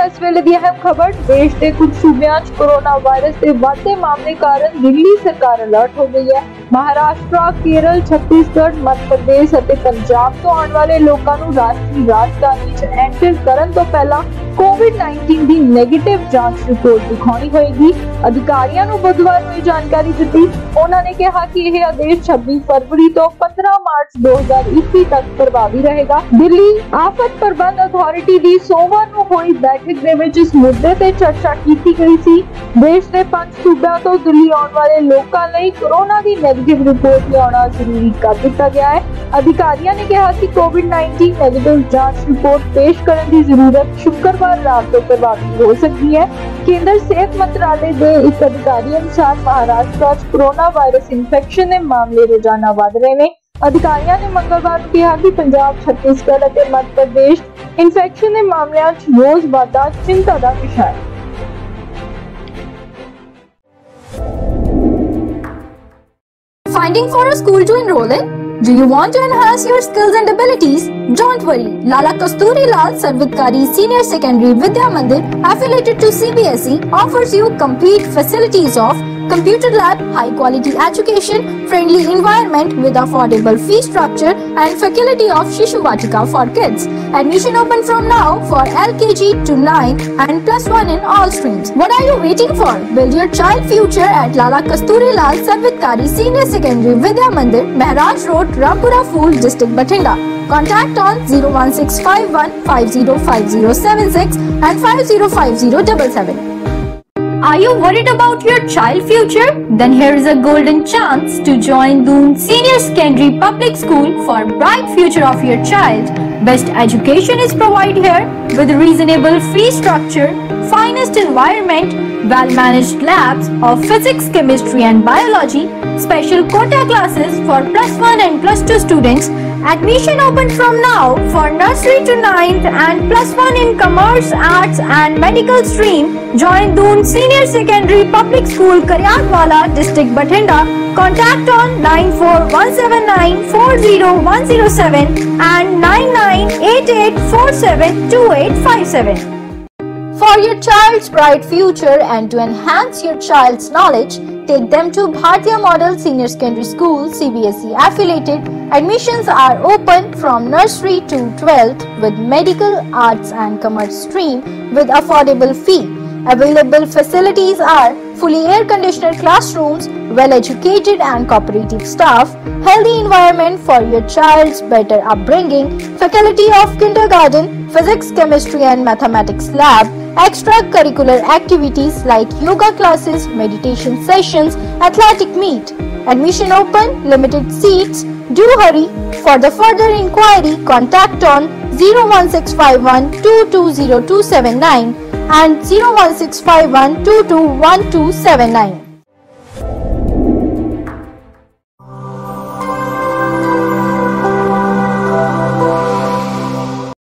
इस वेले दी अहम खबर। देश के कुछ सूबे कोरोना वायरस के बढ़ते मामले कारण दिल्ली सरकार अलर्ट हो गई है। महाराष्ट्र, केरल, छत्तीसगढ़, मध्य प्रदेश और पंजाब तो आने वाले लोगों को राष्ट्रीय राजधानी च एंटर करन तो पहला कोविड-19 की नेगेटिव जांच रिपोर्ट दिखानी होगी। अधिकारियों ने बुधवार को जानकारी दी। उन्होंने कहा कि यह आदेश 26 फरवरी तो 15 मार्च 2021 तक प्रभावी रहेगा। दिल्ली आफत प्रबंध अथॉरिटी की सोमवार को हुई बैठक दे विच इस मुद्दे ते चर्चा की गई सी। देश के 5 सूबों तो दिल्ली आने वाले लोगों लिए कोरोना की नेगेटिव रिपोर्ट लियाना जरूरी कर दिया गया है। अधिकारियों ने कहा कि कोविड-19 नेगेटिव जांच रिपोर्ट पेश करने की जरूरत शुक्रवार रात को प्रभावी हो सकती है। केंद्र सेहत मंत्रालय के एक अधिकारी अनुसार महाराष्ट्र कोरोना वायरस इन्फेक्शन के मामले रोजाना बढ़ रहे हैं। अधिकारियों ने मंगलवार को कहा कि पंजाब, छत्तीसगढ़ और मध्य प्रदेश इन्फेक्शन के मामलों रोज वाधा चिंता का विषय है। Finding for a school to enroll in? Do you want to enhance your skills and abilities? Don't worry, Lala Kasturi Lal Sarvitkari Senior Secondary Vidya Mandir affiliated to CBSE offers you complete facilities of computer lab, high quality education, friendly environment with affordable fee structure and faculty of Shishu Vatika for kids. Admission open from now for LKG to 9 and +1 in all streams. What are you waiting for? Build your child future at Lala Kasturi Lal Sarvitkari Senior Secondary Vidya Mandir, Maharaj Road, Rampura Phool, District Bathinda. Contact on 01651 505076 and 505077. Are you worried about your child future? Then here is a golden chance to join Doon Senior Secondary Public School for bright future of your child. Best education is provided here with reasonable fee structure, finest environment, well-managed labs of physics, chemistry and biology, special quota classes for +1 and +2 students. Admission open from now for nursery to 9th and +1 in commerce, arts and medical stream. Join Doon Senior Secondary Public School, Karyatwala, District Bathinda. Contact on 94179 and 9988472857. For your child's bright future and to enhance your child's knowledge, take them to Bhartiya Model Senior Secondary School, CBSE affiliated. Admissions are open from nursery to 12th with medical, arts and commerce stream with affordable fee. Available facilities are fully air-conditioned classrooms, well-educated and cooperative staff, healthy environment for your child's better upbringing, faculty of kindergarten, physics, chemistry and mathematics lab, extracurricular activities like yoga classes, meditation sessions, athletic meet. Admission open, limited seats. Do hurry. For the further inquiry, contact on 01651 220279 and 01651 221279.